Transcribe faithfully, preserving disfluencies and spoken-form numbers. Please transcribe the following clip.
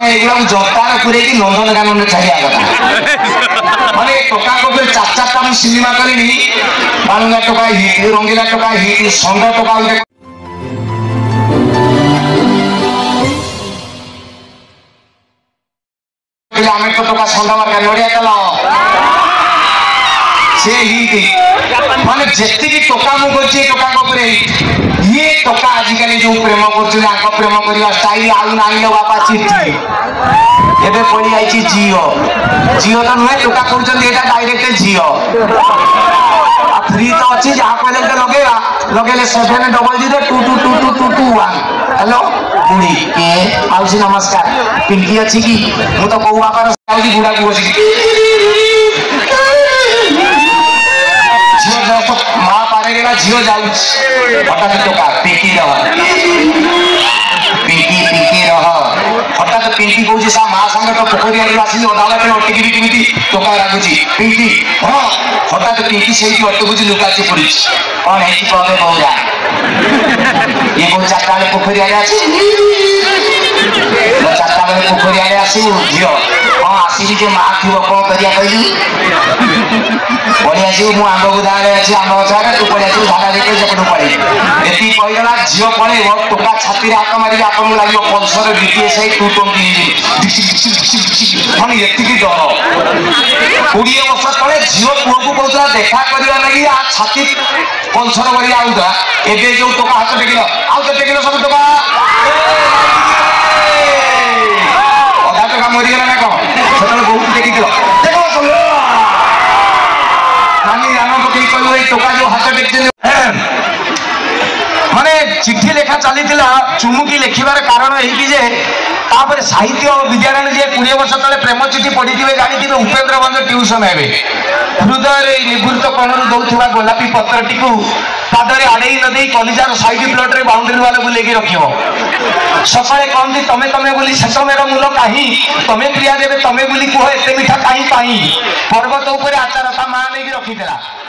एगुला जतार पूरे नंदनकानन में छाड़िया कथा माने टोका को चार चार टा सिनेमा करी बालुंगा टोका हिट रंगीला टोका हिट संग टोका आम तो टोका संग मार्का नड़िया तेल से हिट माने जी टोका मुझे टोका ये टोका आजिकल जो प्रेम कर प्रेम करवा स्टाइल आउ ना बापा चिट्ठी एबे पड़ी जाइए जिओ जिओ तो नुहे टोका कर डायरेक्ट जिओ फ्री तो अच्छी जहाँ कहले लगेगा लगे seven double zero two two two two two two one hello बुढ़ी के आउसी नमस्कार पिंकी अच्छी कि मु तो कौ बापार बुढ़ा को माँ पारेगा झील जाऊँ हठात टोका पिंकी रह पिंकी पिंकी रह हठात पिंकी कौन सा माँ संगे तो पोखरी आसी अदालत में अटकी केमी टोका रागुची पिंकी हाँ हठात पिंकी से अटकुची लुकाची पड़ी कौन है कहे बहुरा ये कौन चार्टा बेले पोखरी आड़े आस चार्टा बेले पोखरी आड़े आसू झील हाँ आसिक माँ थी कौन करिया कहली पड़ी आसू मु आंब बुदारे अच्छी आंब गचारे तू पड़ी आसू झाड़ा देखे सेपटू पड़े ये कहीदेला झील पड़े टोका छाती हाथ मारिक आपको लगे पल्सर बीटीएस टू ट्वेंटी मान ये डर कोड़े वर्ष तले झील पुओ को कहता देखा करने लगी छाती पल्सर कर आउता एवं जो टोका हाथ टेकिल आउ तो टेकिल सब टोका अधा टोका मरीगला ना कौन से बहुत टेकिल देख नानी रान पकई कह टोका जो हाथ टेक माने चिट्ठी लेखा चली चुमुकी लिखार कारण ये साहित्य विद्यालय जी कोड़े वर्ष तले प्रेम चिठी पढ़ी जानी उपेन्द्र बंद ट्यूशन हे हृदय निवृत्त कणु दौरा गोलापी पत्रटी पादरे आड़े नदी कलिजार साइड प्लट में बाउंड्री वाले बुलेक रख सकाଳେ कहती तमें तमें बोली शेष मेर मूल कहीं तमें प्रिया देवे तमें बोली कह एत मीठा कहीं पर्वत उपर आचार ता माँ नहीं रखी